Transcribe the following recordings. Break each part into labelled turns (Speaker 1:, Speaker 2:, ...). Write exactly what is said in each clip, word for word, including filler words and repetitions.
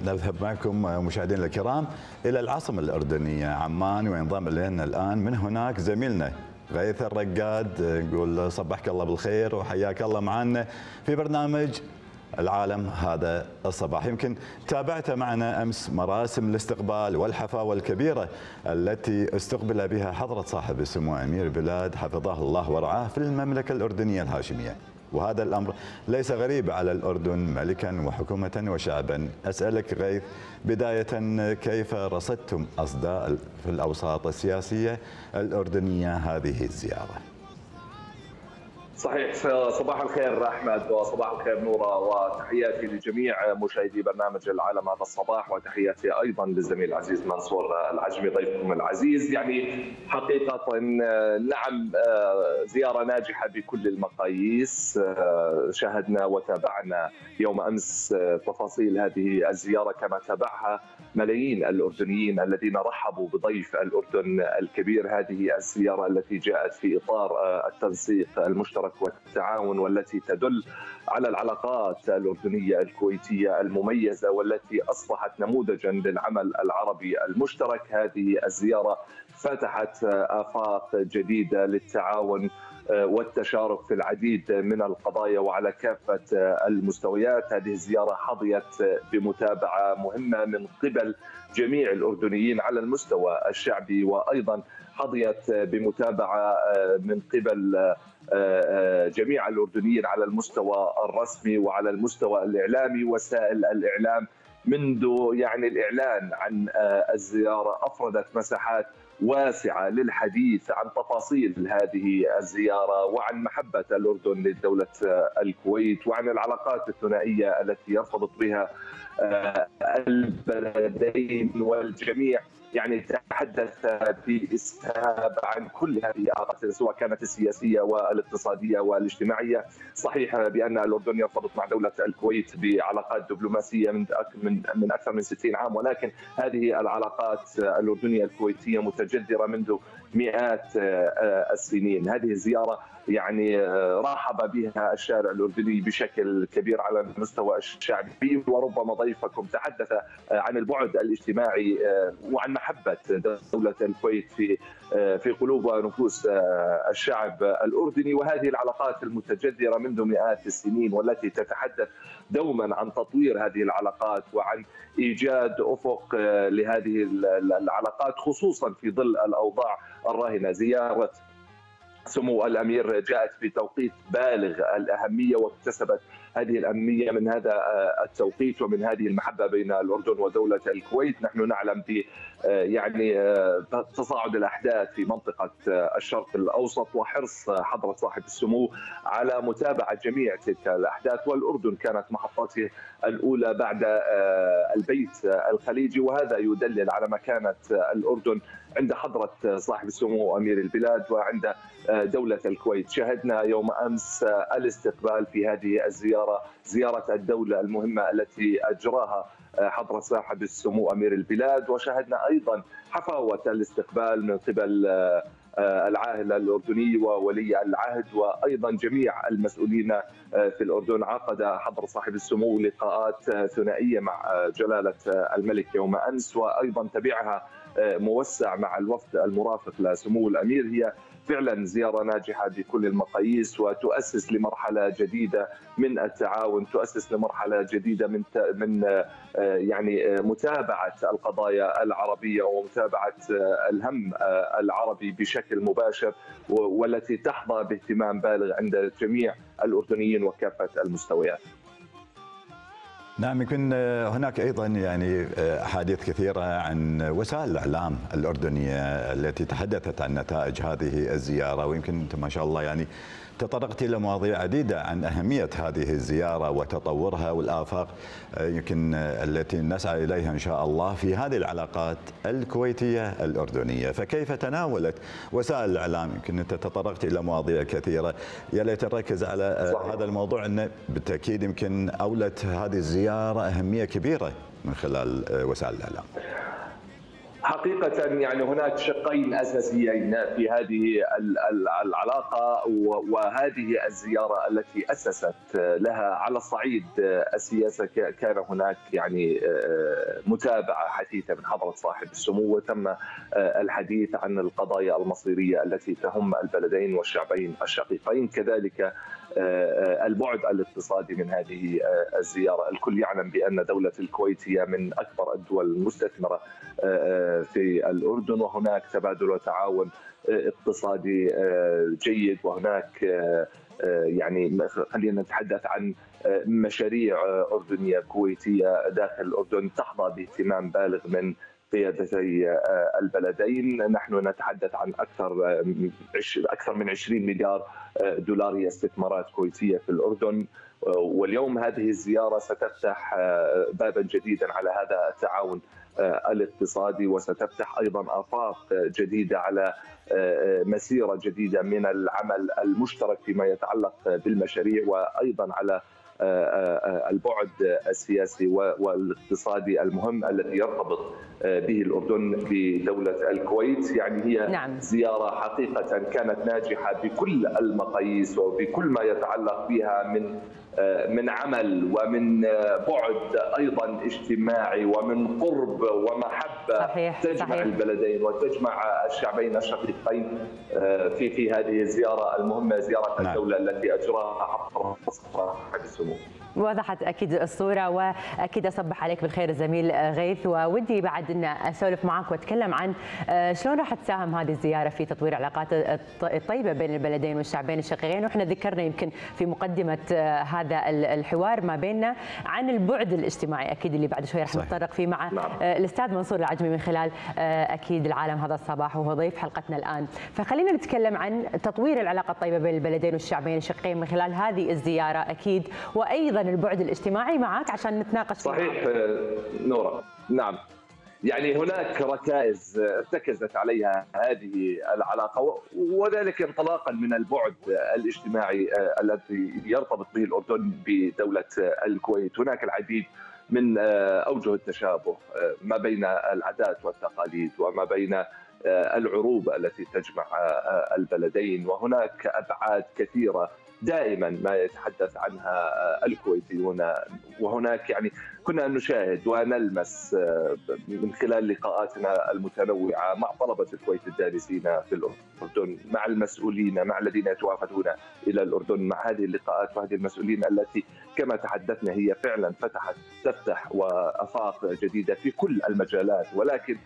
Speaker 1: نذهب معكم مشاهدينا الكرام إلى العاصمة الأردنية عمان، وينضم إلينا الآن من هناك زميلنا غيث الرقاد. نقول صبحك الله بالخير وحياك الله معنا في برنامج العالم هذا الصباح. يمكن تابعت معنا أمس مراسم الاستقبال والحفاوة الكبيرة التي استقبل بها حضرة صاحب السمو أمير البلاد حفظه الله ورعاه في المملكة الأردنية الهاشمية، وهذا الأمر ليس غريب على الأردن ملكا وحكومة وشعبا. أسألك غيث بداية، كيف رصدتم أصداء في الأوساط السياسية الأردنية هذه الزيارة؟
Speaker 2: صحيح، صباح الخير أحمد وصباح الخير نورة، وتحياتي لجميع مشاهدي برنامج العالم هذا الصباح، وتحياتي أيضا للزميل العزيز منصور العجمي ضيفكم العزيز. يعني حقيقة نعم، زيارة ناجحة بكل المقاييس. شاهدنا وتابعنا يوم أمس تفاصيل هذه الزيارة كما تابعها ملايين الأردنيين الذين رحبوا بضيف الأردن الكبير. هذه الزيارة التي جاءت في إطار التنسيق المشترك والتعاون، والتي تدل على العلاقات الأردنية الكويتية المميزة، والتي أصبحت نموذجا للعمل العربي المشترك. هذه الزيارة فتحت آفاق جديدة للتعاون والتشارك في العديد من القضايا وعلى كافة المستويات. هذه الزيارة حظيت بمتابعة مهمة من قبل جميع الأردنيين على المستوى الشعبي، وأيضا حظيت بمتابعة من قبل جميع الأردنيين على المستوى الرسمي وعلى المستوى الإعلامي. وسائل الإعلام منذ يعني الإعلان عن الزيارة أفردت مساحات واسعة للحديث عن تفاصيل هذه الزيارة وعن محبة الأردن لدولة الكويت وعن العلاقات الثنائية التي يرتبط بها البلدين. والجميع يعني تحدث بإسهاب عن كل هذه العلاقات سواء كانت السياسية والاقتصادية والاجتماعية. صحيح بأن الأردن يرتبط مع دولة الكويت بعلاقات دبلوماسية من من أكثر من ستين عام، ولكن هذه العلاقات الأردنية الكويتية متجذرة منذ مئات السنين. هذه الزيارة يعني رحب بها الشارع الأردني بشكل كبير على المستوى الشعبي، وربما ضيفكم تحدث عن البعد الاجتماعي وعن محبة دولة الكويت في في قلوب ونفوس الشعب الأردني. وهذه العلاقات المتجذرة منذ مئات السنين والتي تتحدث دوما عن تطوير هذه العلاقات وعن إيجاد أفق لهذه العلاقات، خصوصا في ظل الأوضاع الراهنة. زيارة سمو الأمير جاءت في توقيت بالغ الأهمية، واكتسبت هذه الأهمية من هذا التوقيت ومن هذه المحبة بين الأردن ودولة الكويت. نحن نعلم ب يعني تصاعد الأحداث في منطقة الشرق الأوسط وحرص حضرة صاحب السمو على متابعة جميع تلك الأحداث، والأردن كانت محطته الأولى بعد البيت الخليجي، وهذا يدلل على مكانة الأردن عند حضرة صاحب السمو أمير البلاد وعند دولة الكويت. شاهدنا يوم أمس الاستقبال في هذه الزيارة، زيارة الدولة المهمة التي أجراها حضرة صاحب السمو أمير البلاد، وشاهدنا أيضا حفاوة الاستقبال من قبل العاهل الأردني وولي العهد وأيضا جميع المسؤولين في الأردن. عقد حضرة صاحب السمو لقاءات ثنائية مع جلالة الملك يوم أمس، وأيضا تبعها موسع مع الوفد المرافق لسمو الأمير. هي فعلا زيارة ناجحة بكل المقاييس، وتؤسس لمرحلة جديدة من التعاون، تؤسس لمرحلة جديدة من من يعني متابعة القضايا العربية ومتابعة الهم العربي بشكل مباشر، والتي تحظى باهتمام بالغ عند جميع الأردنيين وكافة المستويات.
Speaker 1: نعم، يمكن هناك ايضا يعني احاديث كثيره عن وسائل الاعلام الاردنيه التي تحدثت عن نتائج هذه الزياره، ويمكن انت ما شاء الله يعني تطرقت الى مواضيع عديده عن اهميه هذه الزياره وتطورها والافاق يمكن التي نسعى اليها ان شاء الله في هذه العلاقات الكويتيه الاردنيه. فكيف تناولت وسائل الاعلام؟ يمكن انت تطرقت الى مواضيع كثيره، يا ليت نركز على صحيح. هذا الموضوع انه بالتاكيد يمكن اولت هذه الزياره اهميه كبيره من خلال وسائل الاعلام.
Speaker 2: حقيقة يعني هناك شقين أساسيين في هذه العلاقة، وهذه الزيارة التي أسست لها على الصعيد السياسة كان هناك يعني متابعة حثيثة من حضرة صاحب السمو، وتم الحديث عن القضايا المصيرية التي تهم البلدين والشعبين الشقيقين، كذلك البعد الاقتصادي من هذه الزيارة. الكل يعلم بأن دولة الكويت هي من أكبر الدول المستثمرة في الأردن، وهناك تبادل وتعاون اقتصادي جيد، وهناك يعني خلينا نتحدث عن مشاريع أردنية كويتية داخل الأردن تحظى باهتمام بالغ من قيادتي البلدين. نحن نتحدث عن اكثر اكثر من عشرين مليار دولاري استثمارات كويتيه في الاردن، واليوم هذه الزياره ستفتح بابا جديدا على هذا التعاون الاقتصادي، وستفتح ايضا افاق جديده على مسيره جديده من العمل المشترك فيما يتعلق بالمشاريع، وايضا على البعد السياسي والاقتصادي المهم الذي يرتبط به الأردن بدولة الكويت. يعني هي نعم. زيارة حقيقة كانت ناجحة بكل المقاييس وبكل ما يتعلق بها من من عمل ومن بعد أيضا اجتماعي ومن قرب ومحبة
Speaker 3: صحيح.
Speaker 2: تجمع صحيح. البلدين وتجمع الشعبين الشقيقين في في هذه الزيارة المهمة، زيارة نعم. الدولة التي أجراها صاحب السمو.
Speaker 3: وضحت اكيد الصوره، واكيد اصبح عليك بالخير الزميل غيث، وودي بعد ان اسولف معك واتكلم عن شلون راح تساهم هذه الزياره في تطوير العلاقات الطيبه بين البلدين والشعبين الشقيقين. واحنا ذكرنا يمكن في مقدمه هذا الحوار ما بيننا عن البعد الاجتماعي اكيد اللي بعد شوي راح نتطرق فيه مع نعم. الاستاذ منصور العجمي من خلال اكيد العالم هذا الصباح، وهو ضيف حلقتنا الان. فخلينا نتكلم عن تطوير العلاقه الطيبه بين البلدين والشعبين الشقيقين من خلال هذه الزياره اكيد، وايضا البعد الاجتماعي معك عشان نتناقش.
Speaker 2: صحيح نورة، نعم. يعني هناك ركائز ارتكزت عليها هذه العلاقة، وذلك انطلاقا من البعد الاجتماعي الذي يرتبط به الأردن بدولة الكويت. هناك العديد من أوجه التشابه ما بين العادات والتقاليد وما بين العروبة التي تجمع البلدين، وهناك أبعاد كثيرة دائما ما يتحدث عنها الكويتيون. وهناك يعني كنا نشاهد ونلمس من خلال لقاءاتنا المتنوعة مع طلبة الكويت الدارسين في الأردن، مع المسؤولين، مع الذين يتوافدون إلى الأردن، مع هذه اللقاءات وهذه المسؤولين التي كما تحدثنا هي فعلا فتحت تفتح وآفاق جديدة في كل المجالات. ولكن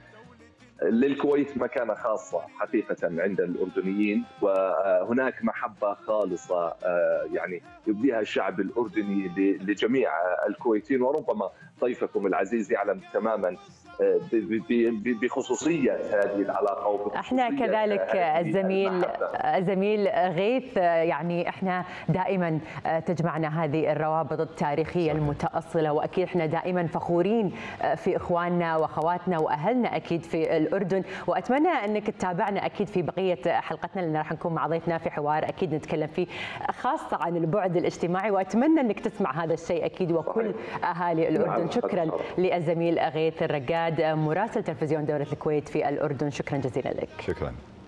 Speaker 2: للكويت مكانة خاصة حقيقة عند الأردنيين، وهناك محبة خالصة يعني يبديها الشعب الأردني لجميع الكويتيين. وربما ضيفكم العزيز يعلم تماما بخصوصية هذه العلاقة.
Speaker 3: احنا كذلك الزميل الزميل غيث، يعني احنا دائما تجمعنا هذه الروابط التاريخية المتأصلة، واكيد احنا دائما فخورين في اخواننا واخواتنا واهلنا اكيد في الأردن. واتمنى انك تتابعنا اكيد في بقية حلقتنا، لان راح نكون مع ضيفنا في حوار اكيد نتكلم فيه خاصة عن البعد الاجتماعي، واتمنى انك تسمع هذا الشيء اكيد وكل اهالي الأردن. شكرا للزميل غيث الرقاد مراسل تلفزيون دولة الكويت في الأردن، شكرا جزيلا لك.
Speaker 1: شكرا.